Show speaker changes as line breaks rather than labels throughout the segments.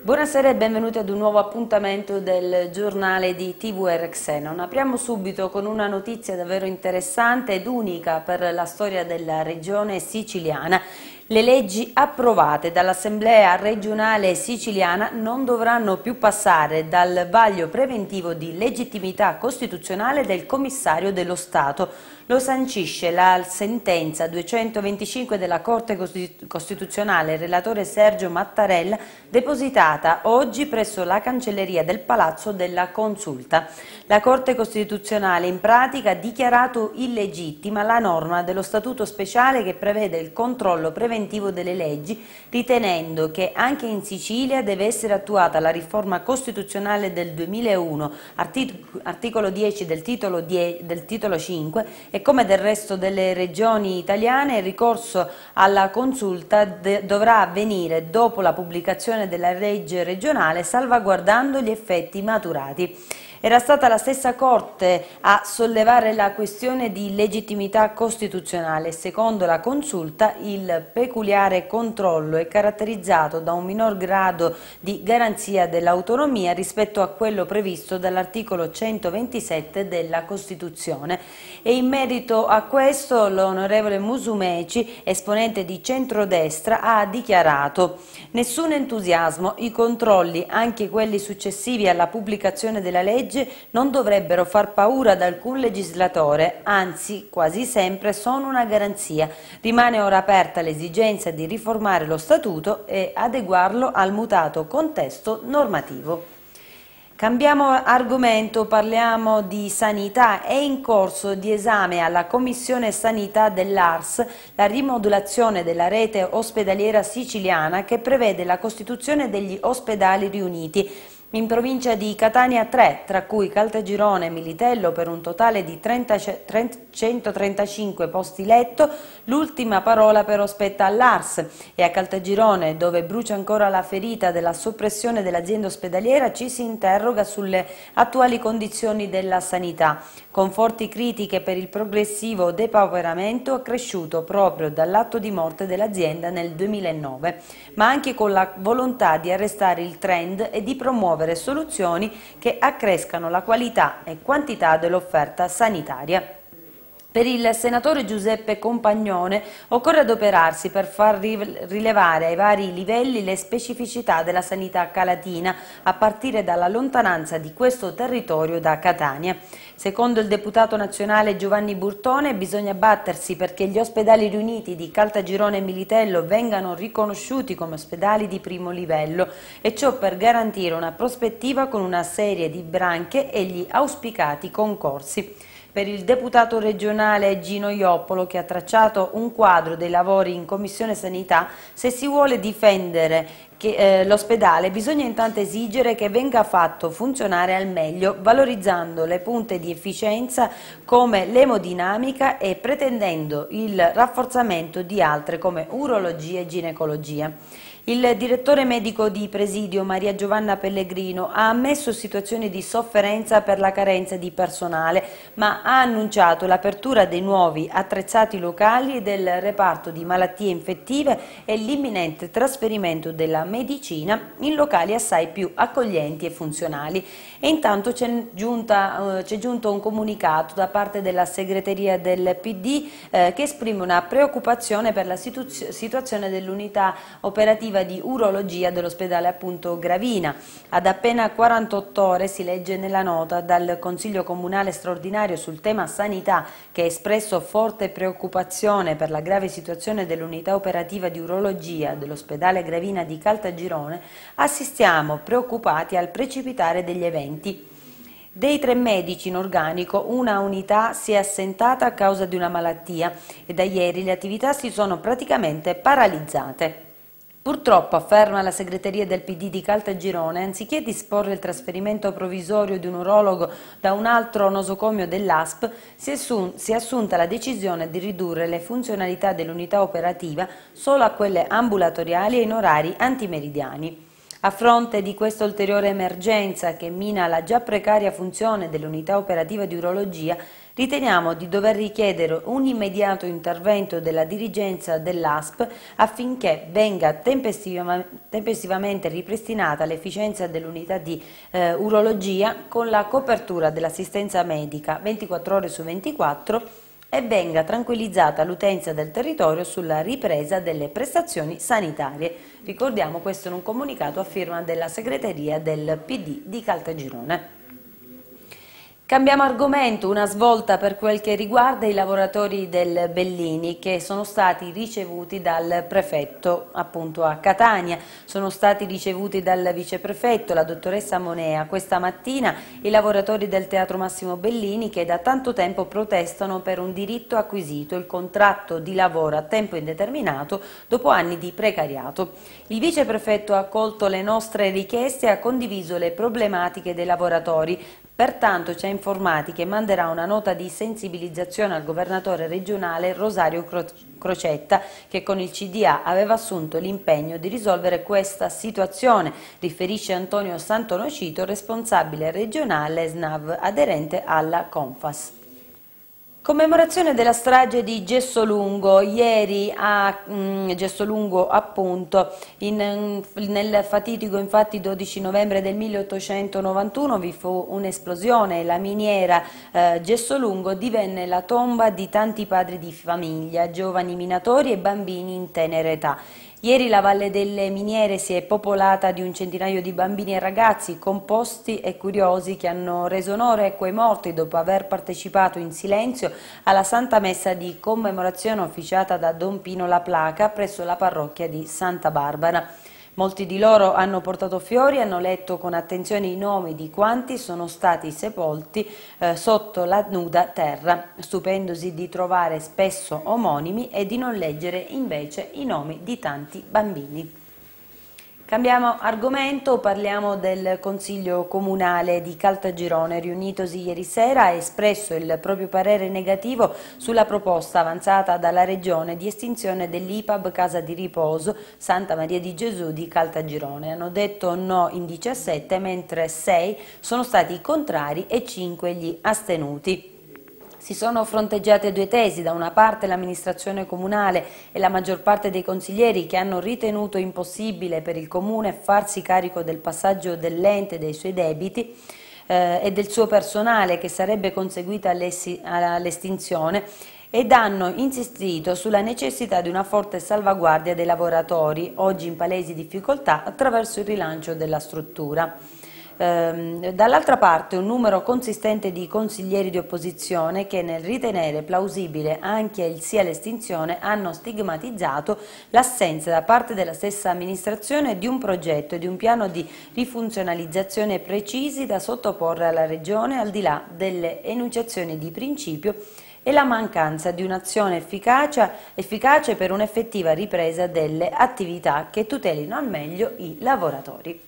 Buonasera e benvenuti ad un nuovo appuntamento del giornale di TVR Xenon. Apriamo subito con una notizia davvero interessante ed unica per la storia della regione siciliana. Le leggi approvate dall'Assemblea regionale siciliana non dovranno più passare dal vaglio preventivo di legittimità costituzionale del commissario dello Stato. Lo sancisce la sentenza 225 della Corte Costituzionale, il relatore Sergio Mattarella, depositata oggi presso la cancelleria del Palazzo della Consulta. La Corte Costituzionale in pratica ha dichiarato illegittima la norma dello Statuto speciale che prevede il controllo preventivo delle leggi, ritenendo che anche in Sicilia deve essere attuata la riforma costituzionale del 2001, articolo 10 del titolo 5, e come del resto delle regioni italiane il ricorso alla consulta dovrà avvenire dopo la pubblicazione della legge regionale, salvaguardando gli effetti maturati. Era stata la stessa Corte a sollevare la questione di legittimità costituzionale. Secondo la consulta, il peculiare controllo è caratterizzato da un minor grado di garanzia dell'autonomia rispetto a quello previsto dall'articolo 127 della Costituzione. E in merito a questo l'onorevole Musumeci, esponente di centrodestra, ha dichiarato: nessun entusiasmo, i controlli, anche quelli successivi alla pubblicazione della legge, non dovrebbero far paura ad alcun legislatore, anzi quasi sempre sono una garanzia. Rimane ora aperta l'esigenza di riformare lo Statuto e adeguarlo al mutato contesto normativo. Cambiamo argomento, parliamo di sanità. È in corso di esame alla Commissione Sanità dell'ARS la rimodulazione della rete ospedaliera siciliana che prevede la costituzione degli ospedali riuniti. In provincia di Catania 3, tra cui Caltagirone e Militello per un totale di 135 posti letto, l'ultima parola però spetta all'ARS, e a Caltagirone, dove brucia ancora la ferita della soppressione dell'azienda ospedaliera, ci si interroga sulle attuali condizioni della sanità, con forti critiche per il progressivo depauperamento accresciuto proprio dall'atto di morte dell'azienda nel 2009, ma anche con la volontà di arrestare il trend e di promuovere soluzioni che accrescano la qualità e quantità dell'offerta sanitaria. Per il senatore Giuseppe Compagnone occorre adoperarsi per far rilevare ai vari livelli le specificità della sanità calatina, a partire dalla lontananza di questo territorio da Catania. Secondo il deputato nazionale Giovanni Burtone, bisogna battersi perché gli ospedali riuniti di Caltagirone e Militello vengano riconosciuti come ospedali di primo livello, e ciò per garantire una prospettiva con una serie di branche e gli auspicati concorsi. Per il deputato regionale Gino Ioppolo, che ha tracciato un quadro dei lavori in Commissione Sanità, se si vuole difendere l'ospedale bisogna intanto esigere che venga fatto funzionare al meglio, valorizzando le punte di efficienza come l'emodinamica e pretendendo il rafforzamento di altre come urologia e ginecologia. Il direttore medico di Presidio, Maria Giovanna Pellegrino, ha ammesso situazioni di sofferenza per la carenza di personale, ma ha annunciato l'apertura dei nuovi attrezzati locali e del reparto di malattie infettive e l'imminente trasferimento della medicina in locali assai più accoglienti e funzionali. E intanto c'è giunto un comunicato da parte della segreteria del PD che esprime una preoccupazione per la situazione dell'unità operativa di urologia dell'ospedale appunto Gravina. Ad appena 48 ore, si legge nella nota dal Consiglio Comunale straordinario sul tema sanità, che ha espresso forte preoccupazione per la grave situazione dell'unità operativa di urologia dell'ospedale Gravina di Caltagirone, assistiamo preoccupati al precipitare degli eventi. Dei 3 medici in organico, una unità si è assentata a causa di una malattia e da ieri le attività si sono praticamente paralizzate. Purtroppo, afferma la segreteria del PD di Caltagirone, anziché disporre il trasferimento provvisorio di un urologo da un altro nosocomio dell'ASP, si è assunta la decisione di ridurre le funzionalità dell'unità operativa solo a quelle ambulatoriali e in orari antimeridiani. A fronte di questa ulteriore emergenza che mina la già precaria funzione dell'unità operativa di urologia, riteniamo di dover richiedere un immediato intervento della dirigenza dell'ASP affinché venga tempestivamente ripristinata l'efficienza dell'unità di urologia con la copertura dell'assistenza medica 24 ore su 24 e venga tranquillizzata l'utenza del territorio sulla ripresa delle prestazioni sanitarie. Ricordiamo questo in un comunicato a firma della segreteria del PD di Caltagirone. Cambiamo argomento, una svolta per quel che riguarda i lavoratori del Bellini che sono stati ricevuti dal prefetto appunto a Catania, sono stati ricevuti dal viceprefetto, la dottoressa Monea. Questa mattina i lavoratori del Teatro Massimo Bellini che da tanto tempo protestano per un diritto acquisito, il contratto di lavoro a tempo indeterminato dopo anni di precariato. Il viceprefetto ha accolto le nostre richieste e ha condiviso le problematiche dei lavoratori. Pertanto ci ha informati che manderà una nota di sensibilizzazione al governatore regionale Rosario Crocetta, che con il CDA aveva assunto l'impegno di risolvere questa situazione, riferisce Antonio Santonocito, responsabile regionale SNAV aderente alla Confas. Commemorazione della strage di Gessolungo. Ieri a Gessolungo appunto nel fatidico infatti 12 novembre del 1891 vi fu un'esplosione e la miniera Gessolungo divenne la tomba di tanti padri di famiglia, giovani minatori e bambini in tenera età. Ieri la Valle delle Miniere si è popolata di un centinaio di bambini e ragazzi composti e curiosi che hanno reso onore a quei morti dopo aver partecipato in silenzio alla Santa Messa di commemorazione officiata da Don Pino La Placa presso la parrocchia di Santa Barbara. Molti di loro hanno portato fiori e hanno letto con attenzione i nomi di quanti sono stati sepolti sotto la nuda terra, stupendosi di trovare spesso omonimi e di non leggere invece i nomi di tanti bambini. Cambiamo argomento, parliamo del Consiglio Comunale di Caltagirone, riunitosi ieri sera, ha espresso il proprio parere negativo sulla proposta avanzata dalla Regione di estinzione dell'IPAB Casa di Riposo Santa Maria di Gesù di Caltagirone. Hanno detto no in 17, mentre 6 sono stati contrari e 5 gli astenuti. Si sono fronteggiate due tesi, da una parte l'amministrazione comunale e la maggior parte dei consiglieri che hanno ritenuto impossibile per il comune farsi carico del passaggio dell'ente e dei suoi debiti e del suo personale che sarebbe conseguita all'estinzione ed hanno insistito sulla necessità di una forte salvaguardia dei lavoratori, oggi in palesi difficoltà, attraverso il rilancio della struttura. Dall'altra parte un numero consistente di consiglieri di opposizione che nel ritenere plausibile anche il sì all'estinzione hanno stigmatizzato l'assenza da parte della stessa amministrazione di un progetto e di un piano di rifunzionalizzazione precisi da sottoporre alla Regione al di là delle enunciazioni di principio e la mancanza di un'azione efficace per un'effettiva ripresa delle attività che tutelino al meglio i lavoratori.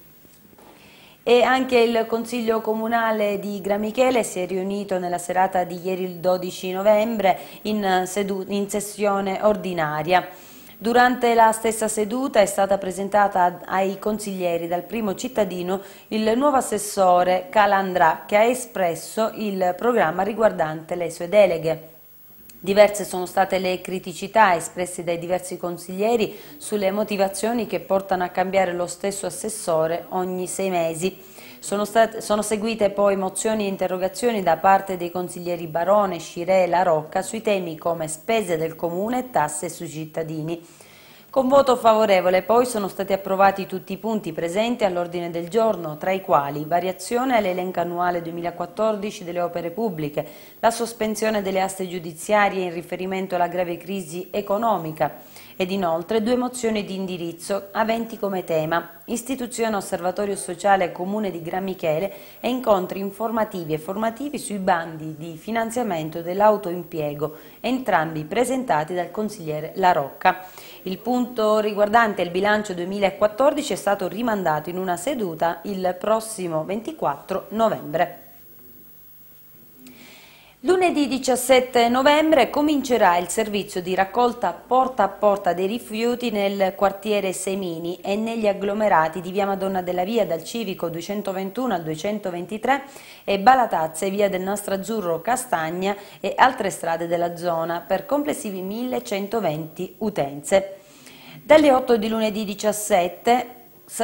E anche il Consiglio Comunale di Gramichele si è riunito nella serata di ieri il 12 novembre in sessione ordinaria. Durante la stessa seduta è stata presentata ai consiglieri dal primo cittadino il nuovo assessore Calandrà che ha espresso il programma riguardante le sue deleghe. Diverse sono state le criticità espresse dai diversi consiglieri sulle motivazioni che portano a cambiare lo stesso assessore ogni 6 mesi. Sono seguite poi mozioni e interrogazioni da parte dei consiglieri Barone, Scirè e La Rocca sui temi come spese del comune e tasse sui cittadini. Con voto favorevole poi sono stati approvati tutti i punti presenti all'ordine del giorno, tra i quali variazione all'elenco annuale 2014 delle opere pubbliche, la sospensione delle aste giudiziarie in riferimento alla grave crisi economica ed inoltre 2 mozioni di indirizzo aventi come tema istituzione osservatorio sociale comune di Gramichele e incontri informativi e formativi sui bandi di finanziamento dell'autoimpiego, entrambi presentati dal consigliere La Rocca. Il punto riguardante il bilancio 2014 è stato rimandato in una seduta il prossimo 24 novembre. Lunedì 17 novembre comincerà il servizio di raccolta porta a porta dei rifiuti nel quartiere Semini e negli agglomerati di via Madonna della Via dal Civico 221 al 223 e Balatazze, via del Nastro Azzurro Castagna e altre strade della zona per complessivi 1120 utenze. Dalle 8 di lunedì 17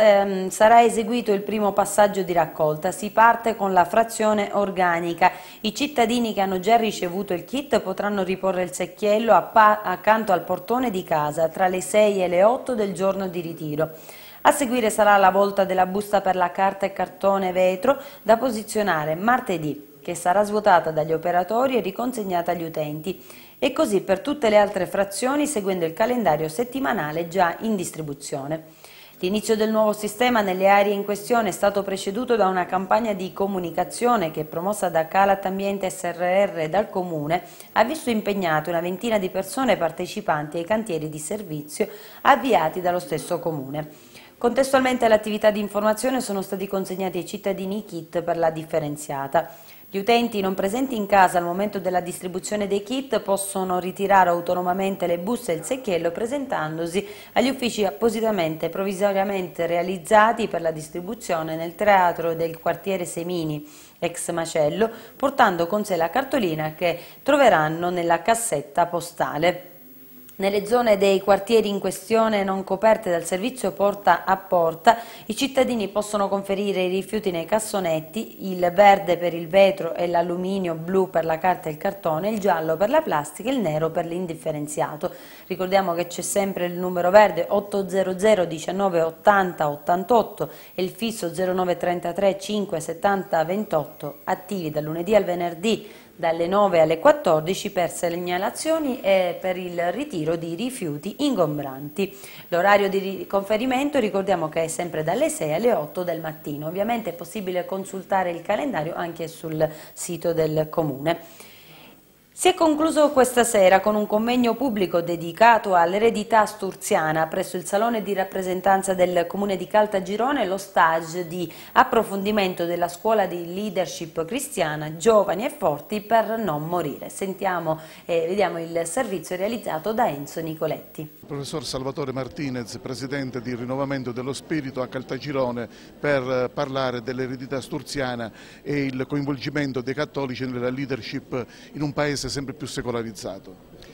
sarà eseguito il primo passaggio di raccolta. Si parte con la frazione organica. I cittadini che hanno già ricevuto il kit potranno riporre il secchiello accanto al portone di casa tra le 6 e le 8 del giorno di ritiro. A seguire sarà la volta della busta per la carta e cartone vetro da posizionare martedì, che sarà svuotata dagli operatori e riconsegnata agli utenti, e così per tutte le altre frazioni seguendo il calendario settimanale già in distribuzione. L'inizio del nuovo sistema nelle aree in questione è stato preceduto da una campagna di comunicazione che, promossa da Calat Ambiente SRR e dal Comune, ha visto impegnate una ventina di persone partecipanti ai cantieri di servizio avviati dallo stesso Comune. Contestualmente all'attività di informazione sono stati consegnati ai cittadini i kit per la differenziata. Gli utenti non presenti in casa al momento della distribuzione dei kit possono ritirare autonomamente le buste e il secchiello presentandosi agli uffici appositamente provvisoriamente realizzati per la distribuzione nel teatro del quartiere Semini, ex macello, portando con sé la cartolina che troveranno nella cassetta postale. Nelle zone dei quartieri in questione non coperte dal servizio porta a porta, i cittadini possono conferire i rifiuti nei cassonetti, il verde per il vetro e l'alluminio, blu per la carta e il cartone, il giallo per la plastica e il nero per l'indifferenziato. Ricordiamo che c'è sempre il numero verde 800 19 80 88 e il fisso 0933 5 70 28, attivi dal lunedì al venerdì dalle 9 alle 14 per segnalazioni e per il ritiro di rifiuti ingombranti. L'orario di conferimento ricordiamo che è sempre dalle 6 alle 8 del mattino. Ovviamente è possibile consultare il calendario anche sul sito del Comune. Si è concluso questa sera con un convegno pubblico dedicato all'eredità sturziana presso il Salone di rappresentanza del Comune di Caltagirone, lo stage di approfondimento della scuola di leadership cristiana Giovani e Forti per non morire. Sentiamo e vediamo il servizio realizzato da Enzo Nicoletti.
Il professor Salvatore Martinez, presidente di Rinnovamento dello Spirito a Caltagirone, per parlare dell'eredità sturziana e il coinvolgimento dei cattolici nella leadership in un paese sempre più secolarizzato.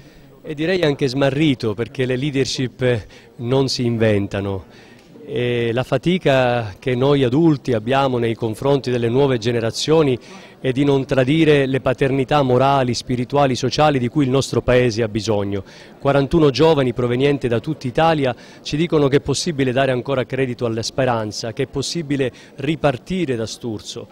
E direi anche smarrito, perché le leadership non si inventano. E la fatica che noi adulti abbiamo nei confronti delle nuove generazioni è di non tradire le paternità morali, spirituali, sociali di cui il nostro Paese ha bisogno. 41 giovani provenienti da tutta Italia ci dicono che è possibile dare ancora credito alla speranza, che è possibile ripartire da Sturzo.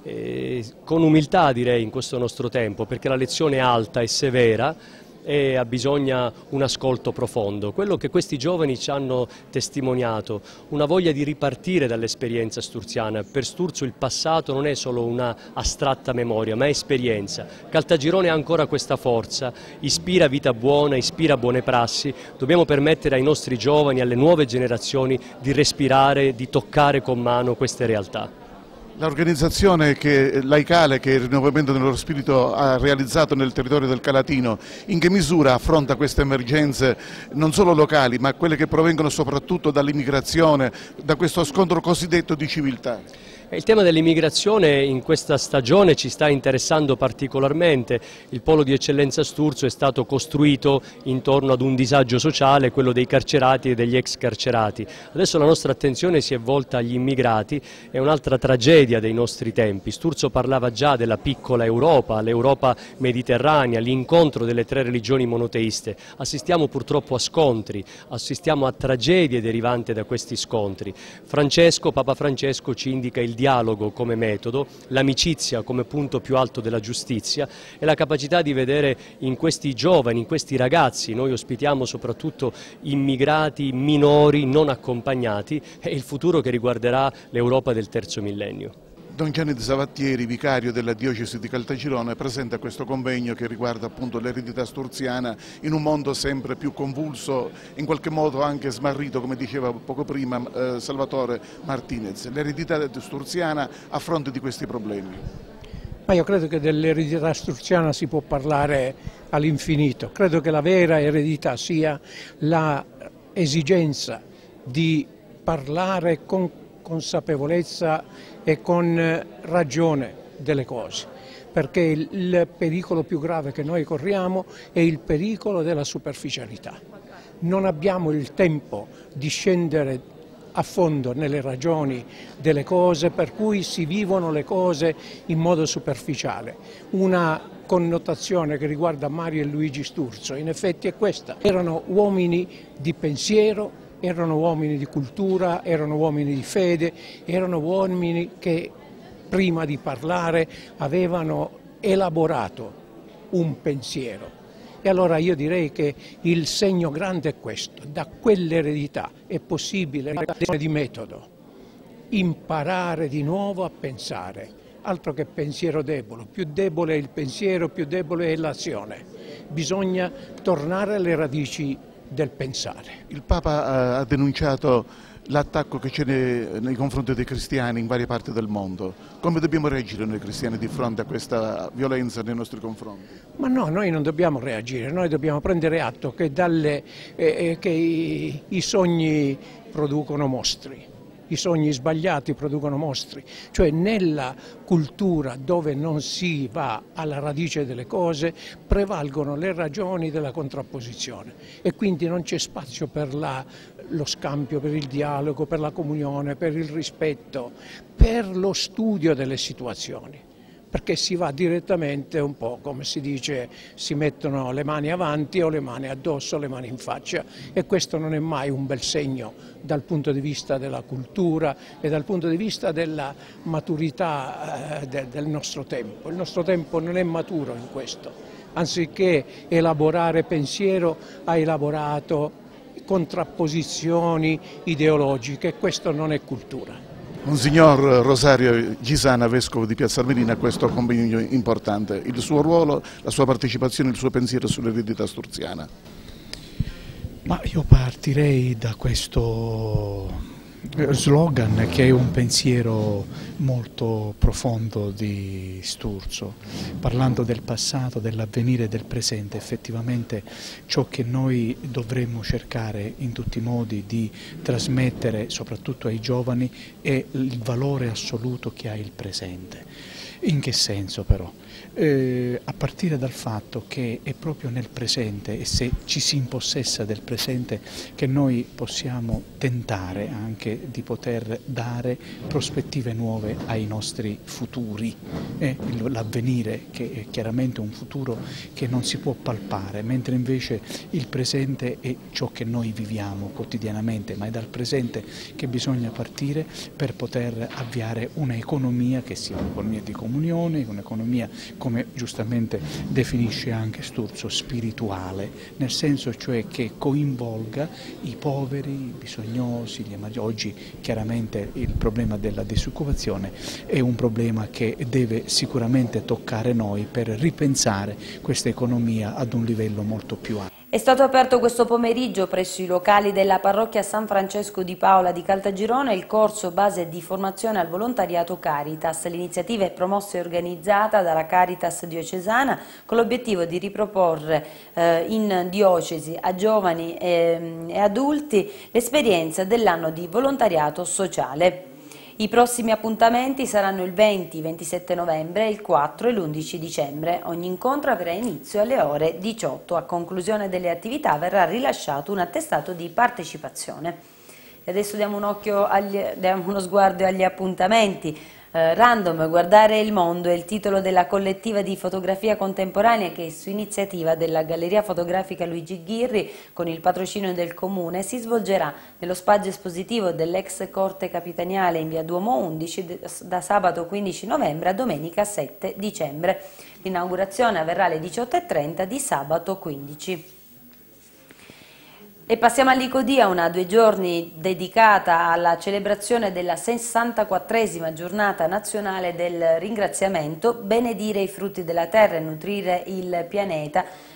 Con umiltà direi in questo nostro tempo, perché la lezione è alta e severa e ha bisogno un ascolto profondo. Quello che questi giovani ci hanno testimoniato, una voglia di ripartire dall'esperienza sturziana. Per Sturzo il passato non è solo una astratta memoria, ma è esperienza. Caltagirone ha ancora questa forza, ispira vita buona, ispira buone prassi. Dobbiamo permettere ai nostri giovani, alle nuove generazioni di respirare, di toccare con mano queste realtà.
L'organizzazione laicale che il Rinnovamento dello Spirito ha realizzato nel territorio del Calatino, in che misura affronta queste emergenze non solo locali ma quelle che provengono soprattutto dall'immigrazione, da questo scontro cosiddetto di civiltà?
Il tema dell'immigrazione in questa stagione ci sta interessando particolarmente. Il polo di eccellenza Sturzo è stato costruito intorno ad un disagio sociale, quello dei carcerati e degli ex carcerati. Adesso la nostra attenzione si è volta agli immigrati, è un'altra tragedia dei nostri tempi. Sturzo parlava già della piccola Europa, l'Europa mediterranea, l'incontro delle tre religioni monoteiste. Assistiamo purtroppo a scontri, assistiamo a tragedie derivanti da questi scontri. Papa Francesco ci indica il dialogo come metodo, l'amicizia come punto più alto della giustizia e la capacità di vedere in questi giovani, in questi ragazzi, noi ospitiamo soprattutto immigrati minori non accompagnati, e il futuro che riguarderà l'Europa del terzo millennio.
Don Gianni Savattieri, vicario della diocesi di Caltagirone, presenta questo convegno che riguarda appunto l'eredità sturziana in un mondo sempre più convulso, in qualche modo anche smarrito, come diceva poco prima Salvatore Martinez. L'eredità sturziana a fronte di questi problemi.
Ma io credo che dell'eredità struzziana si può parlare all'infinito. Credo che la vera eredità sia l'esigenza di parlare con consapevolezza e con ragione delle cose, perché il pericolo più grave che noi corriamo è il pericolo della superficialità. Non abbiamo il tempo di scendere a fondo nelle ragioni delle cose, per cui si vivono le cose in modo superficiale. Una connotazione che riguarda Mario e Luigi Sturzo in effetti è questa: erano uomini di pensiero, erano uomini di cultura, erano uomini di fede, erano uomini che prima di parlare avevano elaborato un pensiero. E allora io direi che il segno grande è questo: da quell'eredità è possibile, di metodo, imparare di nuovo a pensare, altro che pensiero debole. Più debole è il pensiero, più debole è l'azione. Bisogna tornare alle radici del pensare.
Il Papa ha denunciato l'attacco che c'è nei confronti dei cristiani in varie parti del mondo. Come dobbiamo reagire noi cristiani di fronte a questa violenza nei nostri confronti?
Ma no, noi non dobbiamo reagire, noi dobbiamo prendere atto che, i sogni producono mostri. I sogni sbagliati producono mostri, cioè nella cultura dove non si va alla radice delle cose prevalgono le ragioni della contrapposizione e quindi non c'è spazio per lo scambio, per il dialogo, per la comunione, per il rispetto, per lo studio delle situazioni. Perché si va direttamente, un po' come si dice, si mettono le mani avanti o le mani addosso, le mani in faccia, e questo non è mai un bel segno dal punto di vista della cultura e dal punto di vista della maturità del nostro tempo. Il nostro tempo non è maturo in questo, anziché elaborare pensiero ha elaborato contrapposizioni ideologiche, e questo non è cultura.
Monsignor Rosario Gisana, vescovo di Piazza Armerina, a questo convegno importante, il suo ruolo, la sua partecipazione, il suo pensiero sull'eredità sturziana.
Ma io partirei da questo slogan che è un pensiero molto profondo di Sturzo, parlando del passato, dell'avvenire e del presente. Effettivamente ciò che noi dovremmo cercare in tutti i modi di trasmettere soprattutto ai giovani è il valore assoluto che ha il presente. In che senso però? A partire dal fatto che è proprio nel presente, e se ci si impossessa del presente, che noi possiamo tentare anche di poter dare prospettive nuove ai nostri futuri, l'avvenire che è chiaramente un futuro che non si può palpare, mentre invece il presente è ciò che noi viviamo quotidianamente, ma è dal presente che bisogna partire per poter avviare un'economia che sia un'economia di comunione, un'economia, come giustamente definisce anche Sturzo, spirituale, nel senso cioè che coinvolga i poveri, i bisognosi, gli emarginati. Oggi chiaramente il problema della disoccupazione è un problema che deve sicuramente toccare noi per ripensare questa economia ad un livello molto più alto.
È stato aperto questo pomeriggio presso i locali della parrocchia San Francesco di Paola di Caltagirone il corso base di formazione al volontariato Caritas. L'iniziativa è promossa e organizzata dalla Caritas diocesana con l'obiettivo di riproporre in diocesi a giovani e adulti l'esperienza dell'anno di volontariato sociale. I prossimi appuntamenti saranno il 20, 27 novembre, il 4 e l'11 dicembre. Ogni incontro avrà inizio alle ore 18. A conclusione delle attività verrà rilasciato un attestato di partecipazione. E adesso diamo uno sguardo agli appuntamenti. Random, guardare il mondo è il titolo della collettiva di fotografia contemporanea che su iniziativa della Galleria Fotografica Luigi Ghirri con il patrocinio del Comune si svolgerà nello spazio espositivo dell'ex Corte Capitaniale in via Duomo 11 da sabato 15 novembre a domenica 7 dicembre. L'inaugurazione avverrà alle 18:30 di sabato 15. E passiamo a Licodia, una 2 giorni dedicata alla celebrazione della 64esima giornata nazionale del ringraziamento. Benedire i frutti della terra e nutrire il pianeta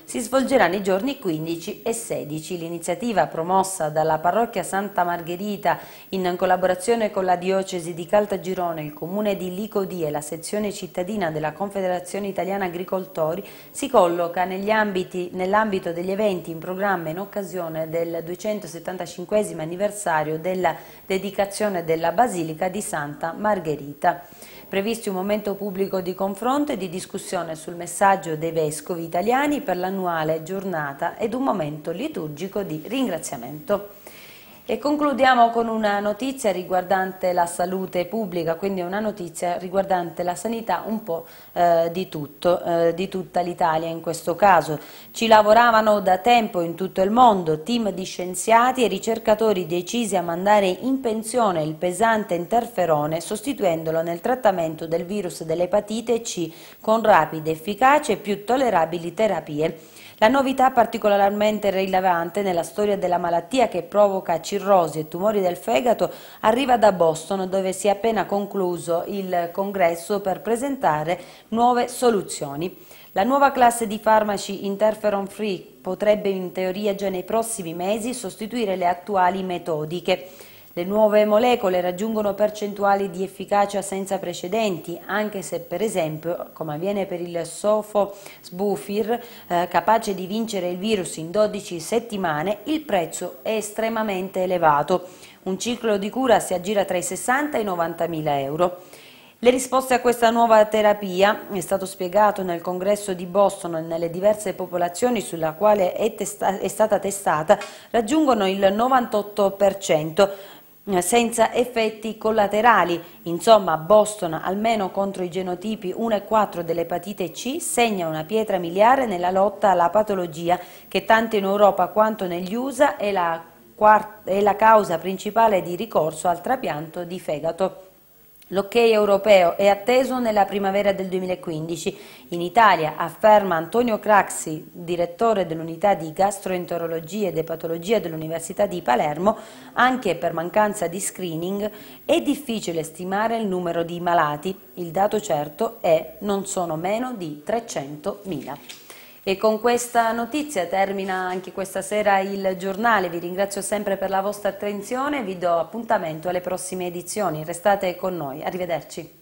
si svolgerà nei giorni 15 e 16. L'iniziativa, promossa dalla parrocchia Santa Margherita in collaborazione con la diocesi di Caltagirone, il comune di Licodia e la sezione cittadina della Confederazione Italiana Agricoltori, si colloca nell'ambito degli eventi in programma in occasione del 275° anniversario della dedicazione della Basilica di Santa Margherita. Previsti un momento pubblico di confronto e di discussione sul messaggio dei vescovi italiani per l'annuale giornata ed un momento liturgico di ringraziamento. E concludiamo con una notizia riguardante la salute pubblica, quindi una notizia riguardante la sanità un po' di tutta l'Italia in questo caso. Ci lavoravano da tempo in tutto il mondo team di scienziati e ricercatori decisi a mandare in pensione il pesante interferone, sostituendolo nel trattamento del virus dell'epatite C con rapide, efficaci e più tollerabili terapie. La novità particolarmente rilevante nella storia della malattia, che provoca cirrosi e tumori del fegato, arriva da Boston, dove si è appena concluso il congresso per presentare nuove soluzioni. La nuova classe di farmaci interferon free potrebbe in teoria già nei prossimi mesi sostituire le attuali metodiche. Le nuove molecole raggiungono percentuali di efficacia senza precedenti, anche se per esempio, come avviene per il sofosbuvir, capace di vincere il virus in 12 settimane, il prezzo è estremamente elevato. Un ciclo di cura si aggira tra i 60 e i 90.000 euro. Le risposte a questa nuova terapia, è stato spiegato nel congresso di Boston e nelle diverse popolazioni sulla quale è stata testata, raggiungono il 98%. Senza effetti collaterali. Insomma, Boston, almeno contro i genotipi 1 e 4 dell'epatite C, segna una pietra miliare nella lotta alla patologia che tanto in Europa quanto negli USA è la causa principale di ricorso al trapianto di fegato. L'ok europeo è atteso nella primavera del 2015. In Italia, afferma Antonio Craxi, direttore dell'unità di gastroenterologia ed epatologia dell'Università di Palermo, anche per mancanza di screening è difficile stimare il numero di malati. Il dato certo è non sono meno di 300.000. E con questa notizia termina anche questa sera il giornale. Vi ringrazio sempre per la vostra attenzione e vi do appuntamento alle prossime edizioni. Restate con noi. Arrivederci.